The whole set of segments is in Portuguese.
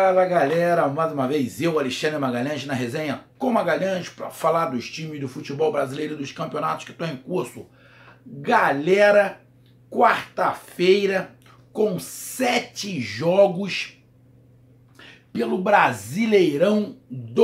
Fala galera, mais uma vez eu, Alexandre Magalhães, na resenha com Magalhães para falar dos times do futebol brasileiro e dos campeonatos que estão em curso. Galera, quarta-feira com 7 jogos pelo Brasileirão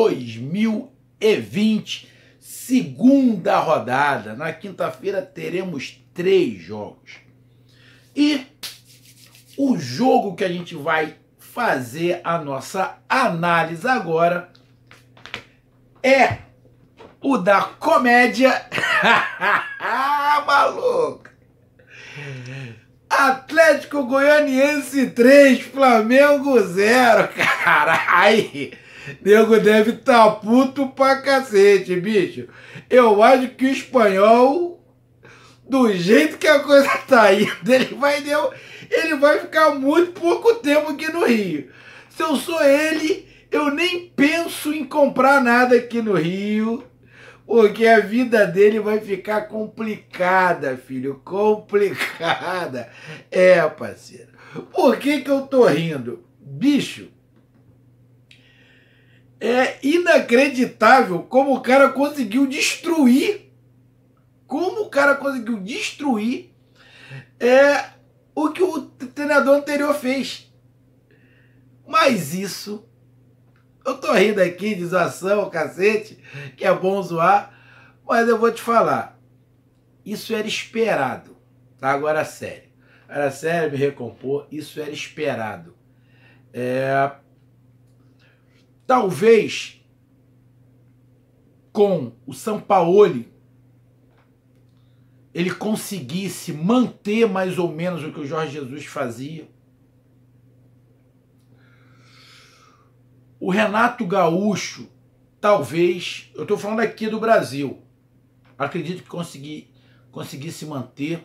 2020, segunda rodada. Na quinta-feira teremos 3 jogos. E o jogo que a gente vai fazer a nossa análise agora é o da comédia. Maluco! Atlético Goianiense 3, Flamengo 0, cara. Aí, nego deve estar puto pra cacete, bicho. Eu acho que o espanhol, do jeito que a coisa tá indo, ele vai ficar muito pouco tempo aqui no Rio. Se eu sou ele, eu nem penso em comprar nada aqui no Rio, porque a vida dele vai ficar complicada, filho, complicada. É, parceiro. Por que eu tô rindo? Bicho, é inacreditável como o cara conseguiu destruir, o que o treinador anterior fez. Mas isso, eu tô rindo aqui de zoação, cacete, que é bom zoar, mas eu vou te falar, isso era esperado, tá? Agora sério, me recompor, isso era esperado. Talvez com o Sampaoli ele conseguisse manter mais ou menos o que o Jorge Jesus fazia. O Renato Gaúcho, talvez, eu estou falando aqui do Brasil, acredito que conseguisse manter.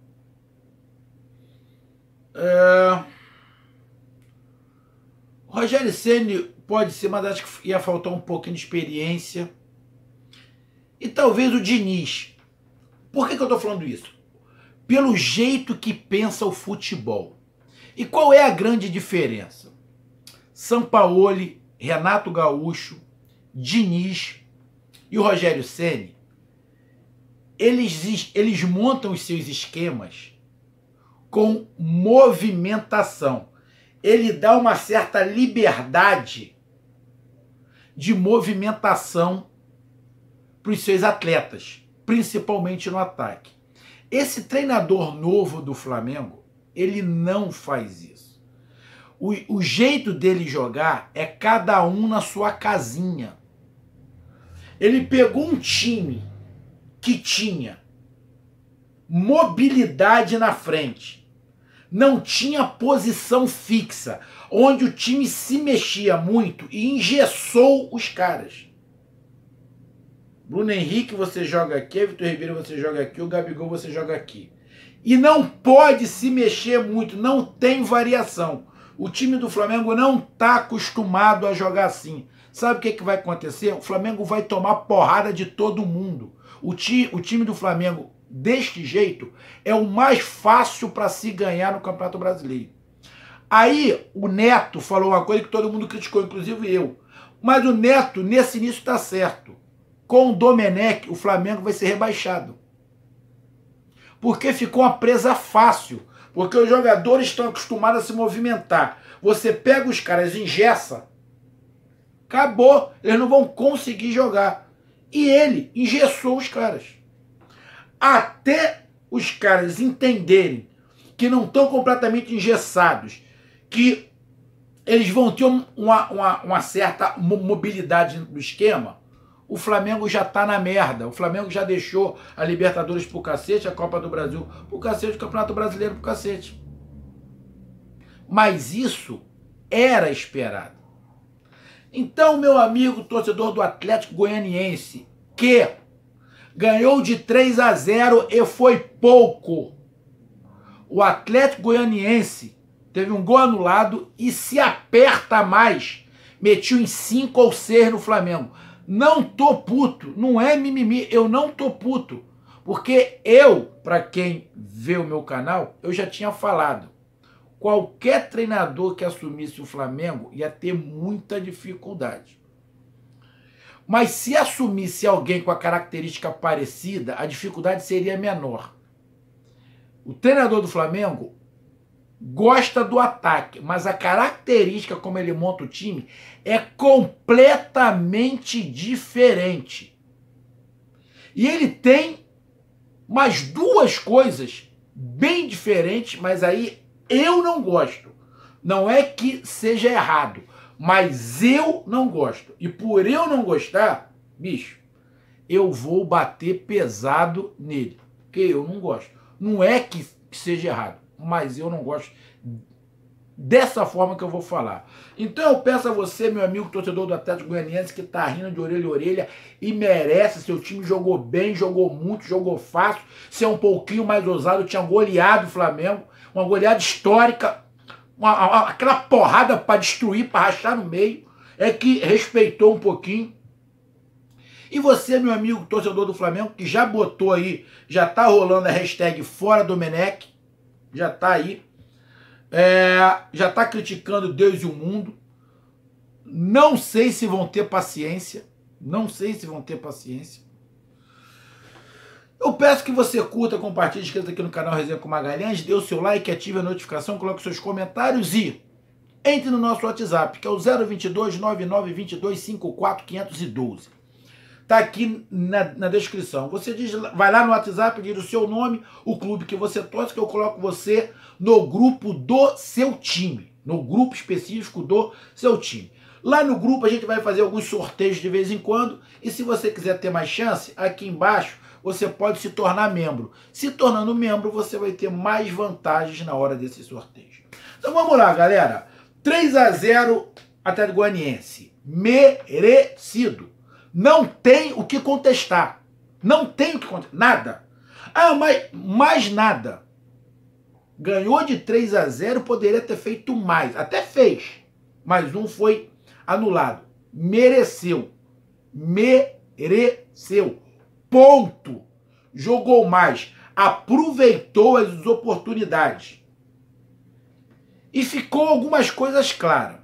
Rogério Ceni pode ser, mas acho que ia faltar um pouquinho de experiência. E talvez o Diniz. Por que eu estou falando isso? Pelo jeito que pensa o futebol. E qual é a grande diferença? Sampaoli, Renato Gaúcho, Diniz e o Rogério Ceni, eles montam os seus esquemas com movimentação. Ele dá uma certa liberdade de movimentação para os seus atletas, principalmente no ataque. Esse treinador novo do Flamengo, ele não faz isso. O jeito dele jogar é cada um na sua casinha. Ele pegou um time que tinha mobilidade na frente, não tinha posição fixa, onde o time se mexia muito e engessou os caras. Bruno Henrique você joga aqui, Vitor Ribeiro você joga aqui, o Gabigol você joga aqui. E não pode se mexer muito, não tem variação. O time do Flamengo não está acostumado a jogar assim. Sabe o que vai acontecer? O Flamengo vai tomar porrada de todo mundo. O time do Flamengo, deste jeito, é o mais fácil para se ganhar no Campeonato Brasileiro. Aí o Neto falou uma coisa que todo mundo criticou, inclusive eu. Mas o Neto, nesse início, está certo. Com o Domenech, o Flamengo vai ser rebaixado. Porque ficou uma presa fácil. Porque os jogadores estão acostumados a se movimentar. Você pega os caras, engessa, acabou. Eles não vão conseguir jogar. E ele engessou os caras. Até os caras entenderem que não estão completamente engessados, que eles vão ter uma certa mobilidade no esquema, o Flamengo já tá na merda. O Flamengo já deixou a Libertadores pro cacete, a Copa do Brasil pro cacete, o Campeonato Brasileiro pro cacete. Mas isso era esperado. Então, meu amigo torcedor do Atlético Goianiense, que ganhou de 3-0 e foi pouco. O Atlético Goianiense teve um gol anulado e se aperta mais, metiu em 5 ou 6 no Flamengo. Não tô puto, não é mimimi, eu não tô puto. Porque eu, para quem vê o meu canal, eu já tinha falado. qualquer treinador que assumisse o Flamengo ia ter muita dificuldade. Mas se assumisse alguém com a característica parecida, a dificuldade seria menor. O treinador do Flamengo gosta do ataque, mas a característica como ele monta o time é completamente diferente. E ele tem mais duas coisas bem diferentes, mas aí eu não gosto. Não é que seja errado, mas eu não gosto. E por eu não gostar, bicho, eu vou bater pesado nele, porque eu não gosto. Não é que seja errado, mas eu não gosto dessa forma que eu vou falar. Então eu peço a você, meu amigo torcedor do Atlético Goianiense, que tá rindo de orelha a orelha e merece, seu time jogou bem, jogou muito, jogou fácil, se é um pouquinho mais ousado, tinha goleado o Flamengo, uma goleada histórica, aquela porrada para destruir, para rachar no meio, é que respeitou um pouquinho. E você, meu amigo torcedor do Flamengo, que já botou aí, já tá rolando a hashtag Fora Domenech, já tá aí, já tá criticando Deus e o mundo. Não sei se vão ter paciência, não sei se vão ter paciência. Eu peço que você curta, compartilhe, inscreva aqui no canal Resenha com Magalhães, dê o seu like, ative a notificação, coloque seus comentários e entre no nosso WhatsApp, que é o 022 9922 54512. Tá aqui na descrição. Você vai lá no WhatsApp, diz o seu nome, o clube que você torce, que eu coloco você no grupo do seu time. No grupo específico do seu time. Lá no grupo a gente vai fazer alguns sorteios de vez em quando. E se você quiser ter mais chance, aqui embaixo você pode se tornar membro. Se tornando membro, você vai ter mais vantagens na hora desses sorteios. Então vamos lá, galera. 3-0 Atlético Goianiense. Merecido. Não tem o que contestar. Não tem o que contestar. Nada. Ah, mas mais nada. Ganhou de 3-0, poderia ter feito mais. Até fez. Mas um foi anulado. Mereceu. Mereceu. Ponto. Jogou mais. Aproveitou as oportunidades. E ficou algumas coisas claras.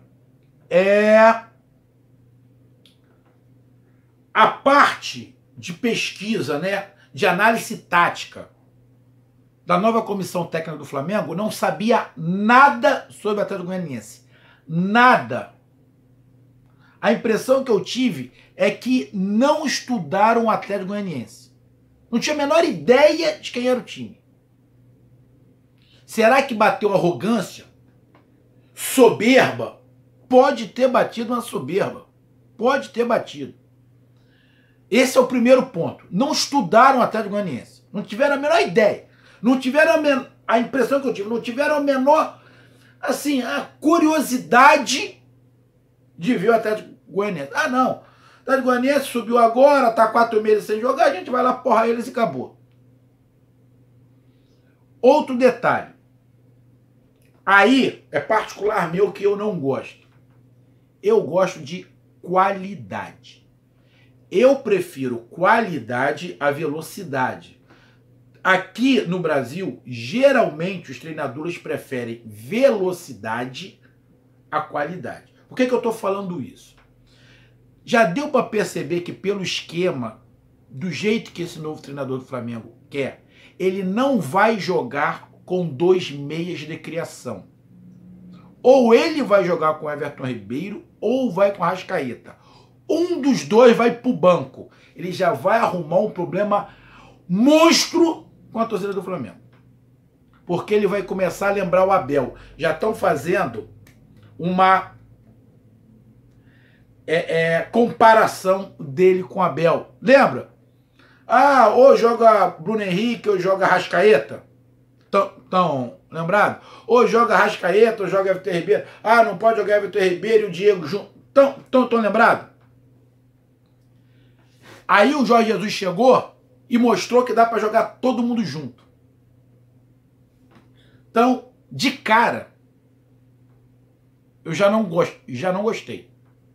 A parte de pesquisa, né, de análise tática da nova comissão técnica do Flamengo não sabia nada sobre o Atlético Goianiense. Nada. A impressão que eu tive é que não estudaram o Atlético Goianiense. Não tinha a menor ideia de quem era o time. Será que bateu arrogância? Soberba? Pode ter batido uma soberba. Pode ter batido. Esse é o primeiro ponto. Não estudaram o Atlético Goianiense. Não tiveram a menor ideia. Não tiveram a impressão que eu tive. Não tiveram a menor, assim, a curiosidade de ver o Atlético Goianiense. Ah, não. O Atlético Goianiense subiu agora, tá 4 meses sem jogar, a gente vai lá porrar eles e acabou. Outro detalhe. Aí é particular meu que eu não gosto. Eu gosto de qualidade. Eu prefiro qualidade à velocidade. Aqui no Brasil, geralmente os treinadores preferem velocidade à qualidade. Por que eu estou falando isso? Já deu para perceber que pelo esquema, do jeito que esse novo treinador do Flamengo quer, ele não vai jogar com 2 meias de criação. Ou ele vai jogar com Everton Ribeiro, ou vai com Arrascaeta. Um dos dois vai pro banco. Ele já vai arrumar um problema monstro com a torcida do Flamengo. Porque ele vai começar a lembrar o Abel. Já estão fazendo uma comparação dele com o Abel. Lembra? Ah, ou joga Bruno Henrique, ou joga Arrascaeta. Estão lembrados? Ou joga Arrascaeta, ou joga Everton Ribeiro. Ah, não pode jogar Everton Ribeiro e o Diego junto. Estão lembrados? Aí o Jorge Jesus chegou e mostrou que dá para jogar todo mundo junto. Então, de cara, eu já não gostei. Já não gostei.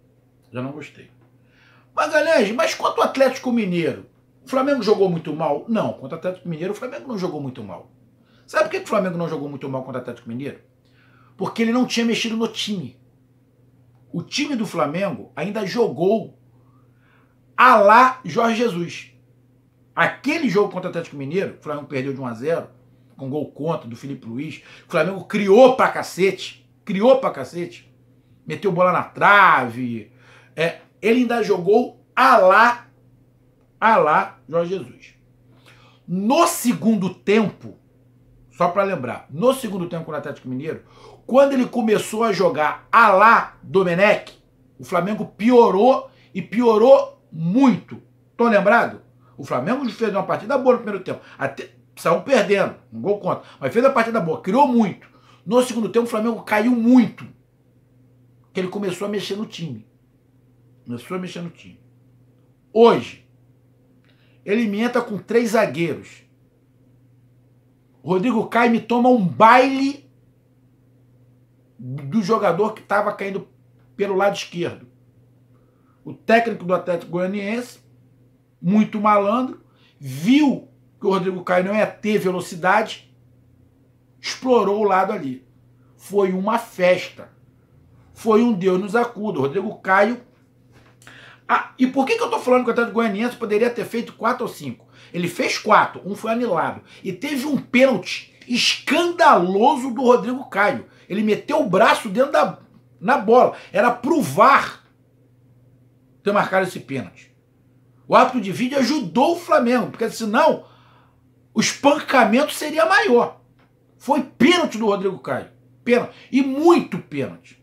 Magalhães, mas quanto ao Atlético Mineiro? O Flamengo jogou muito mal? Não, contra o Atlético Mineiro o Flamengo não jogou muito mal. Sabe por que o Flamengo não jogou muito mal contra o Atlético Mineiro? Porque ele não tinha mexido no time. O time do Flamengo ainda jogou à lá Jorge Jesus. Aquele jogo contra o Atlético Mineiro, o Flamengo perdeu de 1-0, com gol contra do Felipe Luiz. O Flamengo criou pra cacete. Meteu bola na trave. Ele ainda jogou à lá Jorge Jesus. No segundo tempo, só para lembrar, no segundo tempo com o Atlético Mineiro, quando ele começou a jogar à lá Domenech, o Flamengo piorou e piorou muito. Estão lembrado? O Flamengo fez uma partida boa no primeiro tempo. Até saiu perdendo, um gol contra. Mas fez a partida boa, criou muito. No segundo tempo o Flamengo caiu muito. Que ele começou a mexer no time. Hoje, ele me entra com 3 zagueiros. Rodrigo Caio me toma um baile do jogador que estava caindo pelo lado esquerdo. O técnico do Atlético Goianiense, muito malandro, viu que o Rodrigo Caio não ia ter velocidade, explorou o lado ali. Foi uma festa. Foi um Deus nos acuda. O Rodrigo Caio... e por que eu estou falando que o Atlético Goianiense poderia ter feito 4 ou 5? Ele fez 4, um foi anulado. E teve um pênalti escandaloso do Rodrigo Caio. Ele meteu o braço dentro na bola. Era pro VAR ter marcado esse pênalti. O árbitro de vídeo ajudou o Flamengo, porque senão o espancamento seria maior. Foi pênalti do Rodrigo Caio. Pênalti. E muito pênalti.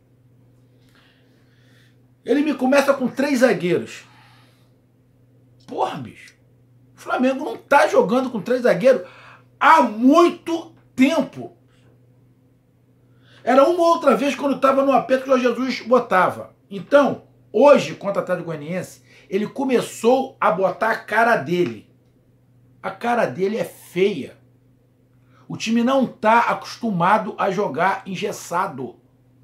Ele me começa com 3 zagueiros. Porra, bicho. O Flamengo não tá jogando com 3 zagueiros há muito tempo. Era uma ou outra vez quando estava no aperto que o Jorge Jesus botava. Então, hoje, contra o Atlético Goianiense, ele começou a botar a cara dele. A cara dele é feia. O time não tá acostumado a jogar engessado.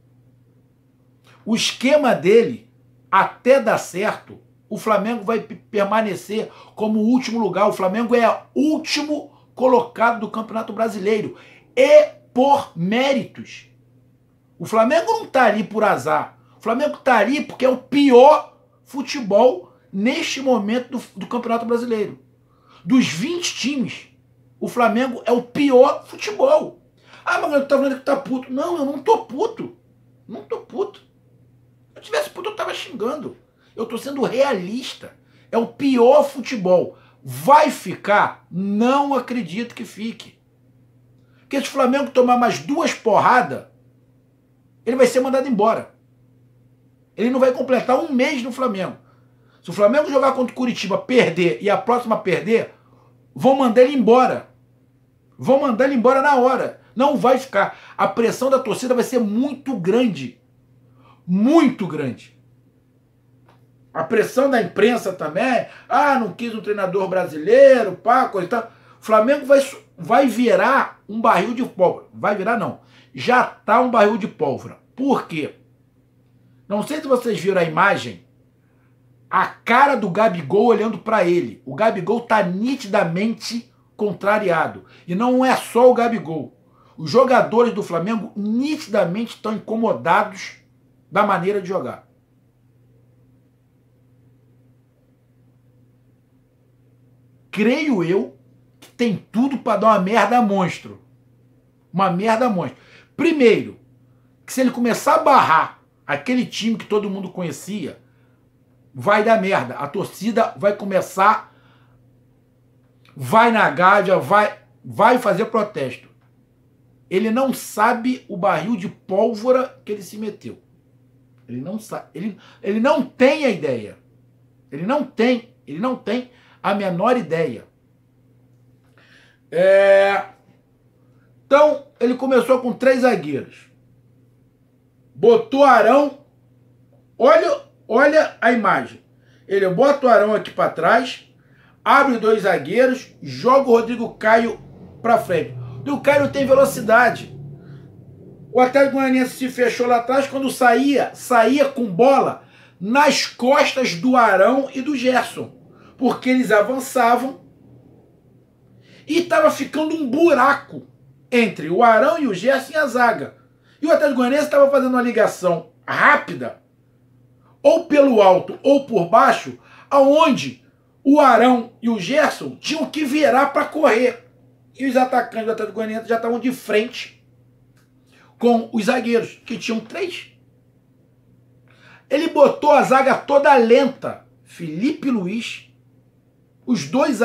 O esquema dele, até dar certo, o Flamengo vai permanecer como último lugar. O Flamengo é último colocado do Campeonato Brasileiro. E por méritos. O Flamengo não tá ali por azar. O Flamengo tá ali porque é o pior futebol neste momento do Campeonato Brasileiro. Dos 20 times, o Flamengo é o pior futebol. Ah, mas eu tô falando que tá puto. Não, eu não tô puto. Não tô puto. Se eu tivesse puto, eu tava xingando. Eu tô sendo realista. É o pior futebol. Vai ficar? Não acredito que fique. Porque se o Flamengo tomar mais 2 porradas, ele vai ser mandado embora. Ele não vai completar 1 mês no Flamengo. Se o Flamengo jogar contra o Curitiba, perder e a próxima perder, vão mandar ele embora. Vão mandar ele embora na hora. Não vai ficar. A pressão da torcida vai ser muito grande. Muito grande. A pressão da imprensa também. Ah, não quis um treinador brasileiro, pá, coisa e tal. O Flamengo vai virar um barril de pólvora. Vai virar, não. Já tá um barril de pólvora. Por quê? Não sei se vocês viram a imagem. A cara do Gabigol olhando para ele. O Gabigol tá nitidamente contrariado. E não é só o Gabigol. Os jogadores do Flamengo nitidamente estão incomodados da maneira de jogar. Creio eu que tem tudo para dar uma merda monstro. Uma merda monstro. Primeiro, que se ele começar a barrar aquele time que todo mundo conhecia, vai dar merda. A torcida vai começar, vai na Gávea, vai fazer protesto. Ele não sabe o barril de pólvora que ele se meteu. Ele não sabe. Ele não tem a ideia. Ele não tem a menor ideia. Então, ele começou com 3 zagueiros. Botou Arão. Olha a imagem. Ele bota o Arão aqui para trás, abre 2 zagueiros, joga o Rodrigo Caio para frente. O Rodrigo Caio não tem velocidade. O Atlético Goianiense se fechou lá atrás, quando saía com bola nas costas do Arão e do Gerson. Porque eles avançavam e estava ficando um buraco entre o Arão e o Gerson e a zaga. E o Atlético Goianiense estava fazendo uma ligação rápida, ou pelo alto ou por baixo, aonde o Arão e o Gerson tinham que virar para correr. E os atacantes do Atlético Goianiense já estavam de frente com os zagueiros, que tinham 3. Ele botou a zaga toda lenta. Felipe Luiz, os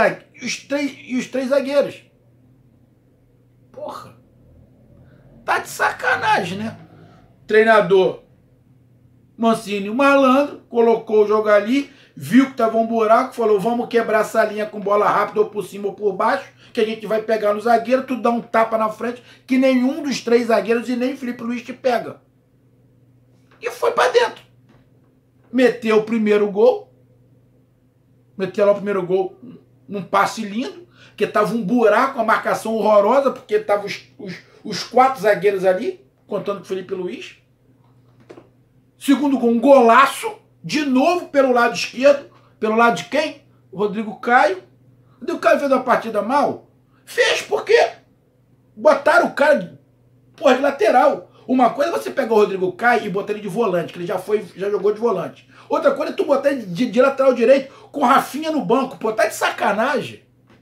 3 zagueiros. Porra. Tá de sacanagem, né? Treinador Mancini, malandro, colocou o jogo ali, viu que tava um buraco, falou, vamos quebrar essa linha com bola rápida ou por cima ou por baixo, que a gente vai pegar no zagueiro, tu dá um tapa na frente, que nenhum dos 3 zagueiros e nem Felipe Luiz te pega. E foi pra dentro. Meteu o primeiro gol, meteu lá o primeiro gol num passe lindo, que tava um buraco, uma marcação horrorosa, porque tava os 4 zagueiros ali, contando com o Felipe Luiz. Segundo gol, um golaço, de novo pelo lado esquerdo. Pelo lado de quem? O Rodrigo Caio. O Rodrigo Caio fez uma partida mal? Fez porque botaram o cara de lateral. Uma coisa é você pegar o Rodrigo Caio e botar ele de volante, que ele já jogou de volante. Outra coisa é tu botar ele de lateral direito com o Rafinha no banco. Pô, tá de sacanagem.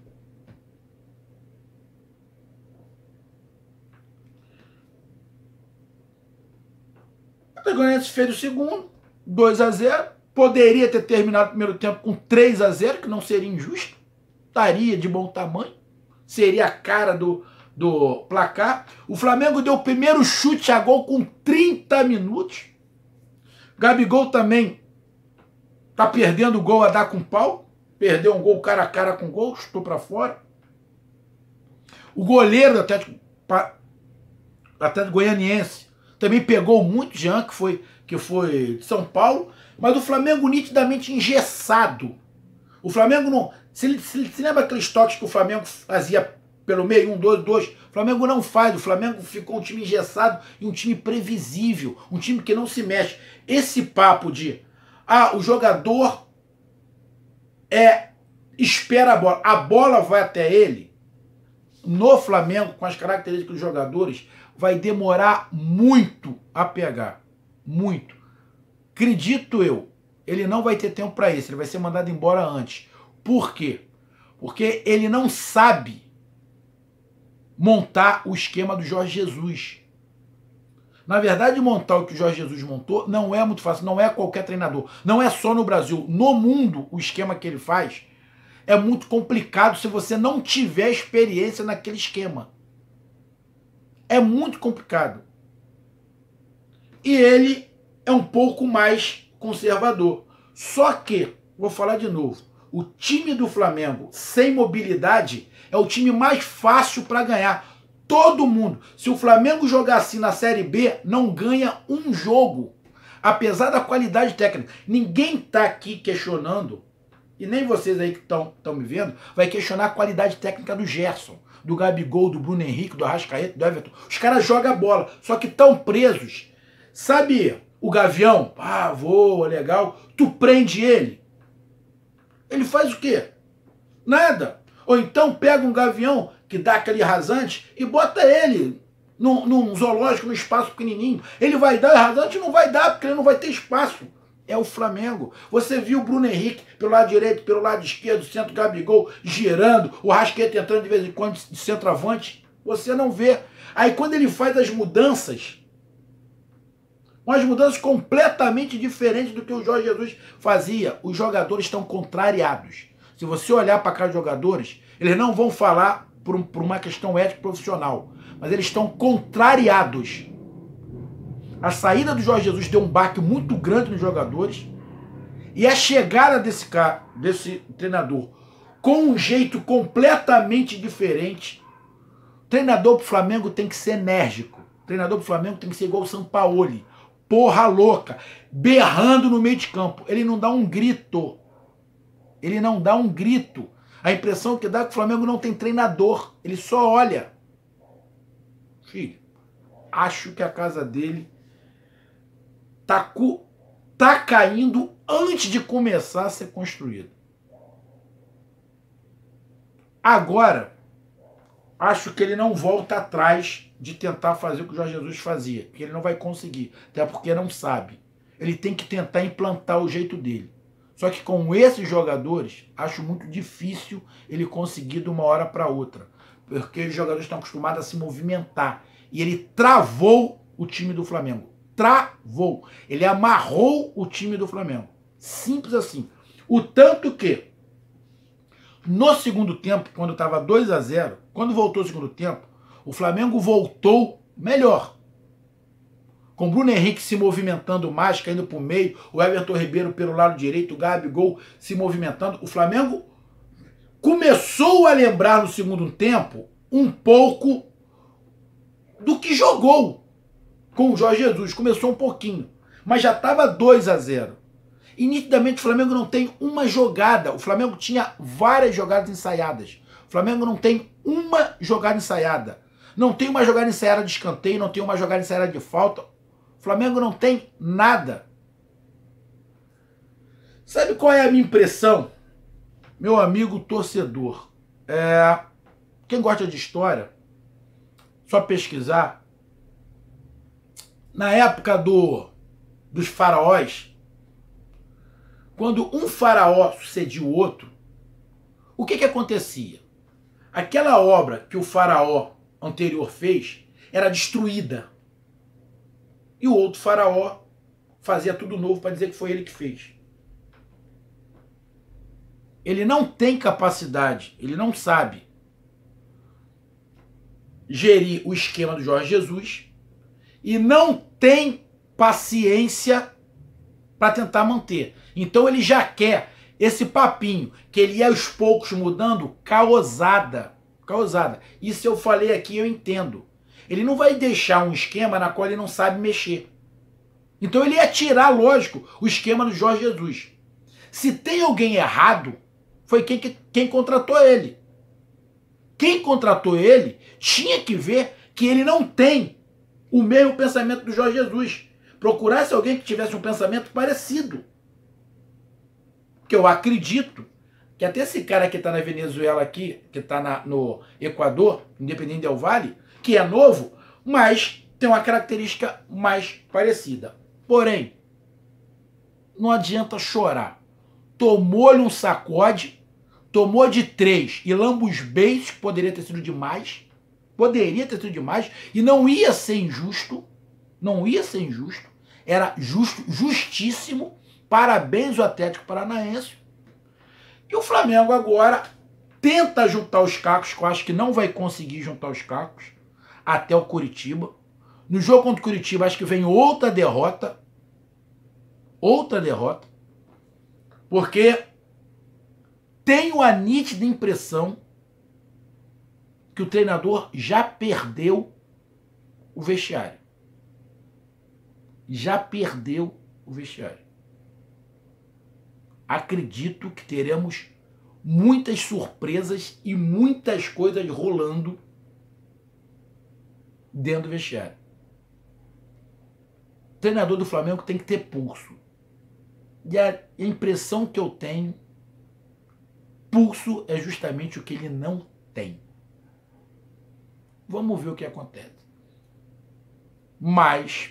O Atlético Goianiense fez o segundo, 2-0. Poderia ter terminado o primeiro tempo com 3-0, que não seria injusto. Estaria de bom tamanho. Seria a cara do placar. O Flamengo deu o primeiro chute a gol com 30 minutos. Gabigol também tá perdendo o gol a dar com pau. Perdeu um gol cara a cara com gol, chutou para fora. O goleiro do Atlético Goianiense também pegou muito, Jean, que foi de São Paulo, mas o Flamengo nitidamente engessado. O Flamengo não... Se lembra aqueles toques que o Flamengo fazia pelo meio, 1, 2, 2? O Flamengo não faz. O Flamengo ficou um time engessado e um time previsível, um time que não se mexe. Esse papo de o jogador espera a bola vai até ele, no Flamengo, com as características dos jogadores, vai demorar muito a pegar. Muito. Acredito eu, ele não vai ter tempo para isso, ele vai ser mandado embora antes. Por quê? Porque ele não sabe montar o esquema do Jorge Jesus. Na verdade, montar o que o Jorge Jesus montou não é muito fácil, não é qualquer treinador. Não é só no Brasil. No mundo, o esquema que ele faz é muito complicado se você não tiver experiência naquele esquema. É muito complicado. E ele é um pouco mais conservador. Só que, vou falar de novo, o time do Flamengo sem mobilidade é o time mais fácil para ganhar. Todo mundo. Se o Flamengo jogar assim na Série B, não ganha um jogo. Apesar da qualidade técnica. Ninguém tá aqui questionando, e nem vocês aí que estão me vendo, vai questionar a qualidade técnica do Gerson, do Gabigol, do Bruno Henrique, do Arrascaeta, do Everton. Os caras jogam a bola, só que estão presos. Sabe o Gavião? Voa, legal. Tu prende ele. Ele faz o quê? Nada. Ou então pega um gavião que dá aquele rasante e bota ele num zoológico, num espaço pequenininho. Ele vai dar rasante? Não vai dar, porque ele não vai ter espaço. É o Flamengo. Você viu o Bruno Henrique pelo lado direito, pelo lado esquerdo, centro Gabigol girando, o Arrascaeta entrando de vez em quando de centroavante. Você não vê. Aí quando ele faz as mudanças, umas mudanças completamente diferentes do que o Jorge Jesus fazia, os jogadores estão contrariados. Se você olhar para cá os jogadores, eles não vão falar por uma questão ética profissional, mas eles estão contrariados. A saída do Jorge Jesus deu um baque muito grande nos jogadores, e a chegada desse treinador com um jeito completamente diferente. O treinador pro Flamengo tem que ser enérgico. O treinador pro Flamengo tem que ser igual o Sampaoli. Porra louca, berrando no meio de campo. Ele não dá um grito. Ele não dá um grito. A impressão que dá é que o Flamengo não tem treinador. Ele só olha. Filho, acho que a casa dele tá caindo antes de começar a ser construída. Agora, acho que ele não volta atrás de tentar fazer o que o Jorge Jesus fazia, porque ele não vai conseguir, até porque não sabe. Ele tem que tentar implantar o jeito dele. Só que com esses jogadores, acho muito difícil ele conseguir de uma hora para outra, porque os jogadores estão acostumados a se movimentar. E ele travou o time do Flamengo. Travou. Ele amarrou o time do Flamengo. Simples assim. O tanto que, no segundo tempo, quando estava 2-0, quando voltou o segundo tempo, o Flamengo voltou melhor. Com o Bruno Henrique se movimentando mais, caindo para o meio, o Everton Ribeiro pelo lado direito, o Gabigol se movimentando. O Flamengo começou a lembrar no segundo tempo um pouco do que jogou com o Jorge Jesus. Começou um pouquinho, mas já estava 2-0. E nitidamente o Flamengo não tem uma jogada. O Flamengo tinha várias jogadas ensaiadas. O Flamengo não tem uma jogada ensaiada. Não tem uma jogada ensaiada de escanteio, não tem uma jogada ensaiada de falta. O Flamengo não tem nada. Sabe qual é a minha impressão? Meu amigo torcedor, quem gosta de história, só pesquisar. Na época dos faraós, quando um faraó sucedia o outro, o que acontecia? Aquela obra que o faraó anterior fez era destruída. E o outro faraó fazia tudo novo para dizer que foi ele que fez. Ele não tem capacidade, ele não sabe gerir o esquema do Jorge Jesus e não tem paciência para tentar manter. Então ele já quer esse papinho, que ele ia aos poucos mudando, caosada. Isso eu falei aqui, eu entendo. Ele não vai deixar um esquema na qual ele não sabe mexer. Então ele ia tirar, lógico, o esquema do Jorge Jesus. Se tem alguém errado, foi quem contratou ele. Quem contratou ele tinha que ver que ele não tem o mesmo pensamento do Jorge Jesus. Procurasse alguém que tivesse um pensamento parecido. Que eu acredito que até esse cara que está na Venezuela aqui, que está no Equador, Independente del Valle, que é novo, mas tem uma característica mais parecida. Porém, não adianta chorar. Tomou-lhe um sacode, tomou de 3 e lamba os beijos, que poderia ter sido demais, e não ia ser injusto, era justo, justíssimo. Parabéns ao Atlético Paranaense. E o Flamengo agora tenta juntar os cacos, que eu acho que não vai conseguir juntar os cacos, até o Curitiba. No jogo contra o Curitiba, acho que vem outra derrota. Porque tenho a nítida impressão que o treinador já perdeu o vestiário. Acredito que teremos muitas surpresas e muitas coisas rolando dentro do vestiário. O treinador do Flamengo tem que ter pulso. E a impressão que eu tenho, pulso é justamente o que ele não tem. Vamos ver o que acontece. Mas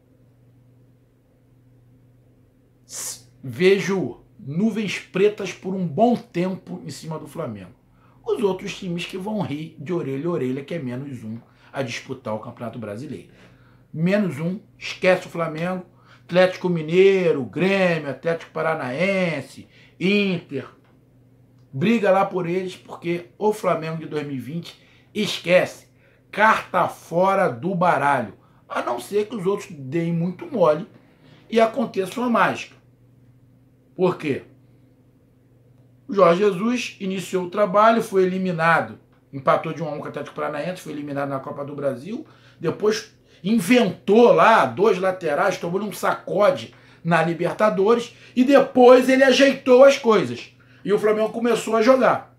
vejo nuvens pretas por um bom tempo em cima do Flamengo. Os outros times que vão rir de orelha a orelha, que é -1 a disputar o Campeonato Brasileiro. -1, esquece o Flamengo. Atlético Mineiro, Grêmio, Atlético Paranaense, Inter, briga lá por eles, porque o Flamengo de 2020, esquece, carta fora do baralho, a não ser que os outros deem muito mole e aconteça uma mágica. Por quê? O Jorge Jesus iniciou o trabalho, foi eliminado, empatou de 1-1 com o Atlético Paranaense, foi eliminado na Copa do Brasil, depois inventou lá 2 laterais, tomou um sacode na Libertadores e depois ele ajeitou as coisas. E o Flamengo começou a jogar.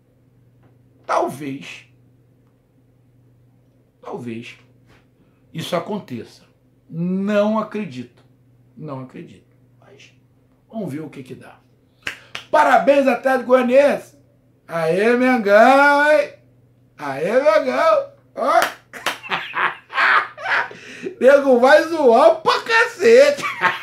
Talvez isso aconteça. Não acredito. Mas vamos ver o que dá. Parabéns, Atlético Goianiense! Aê, Mengão, hein? Aí é legal. Ó. Nego vai zoar pra cacete.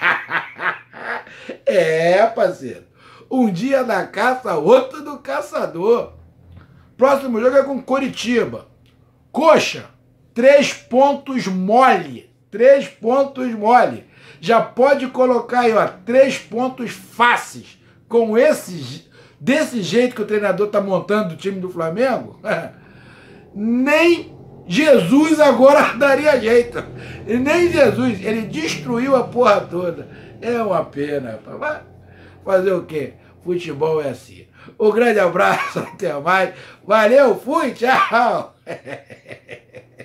É, parceiro. Um dia na caça, outro do caçador. Próximo jogo é com Coritiba. Coxa, 3 pontos mole. 3 pontos mole. Já pode colocar aí, ó, 3 pontos fáceis. Com desse jeito que o treinador tá montando o time do Flamengo, nem Jesus agora daria jeito. E nem Jesus, ele destruiu a porra toda. É uma pena, rapaz. Fazer o quê? Futebol é assim. Um grande abraço, até mais. Valeu, fui, tchau.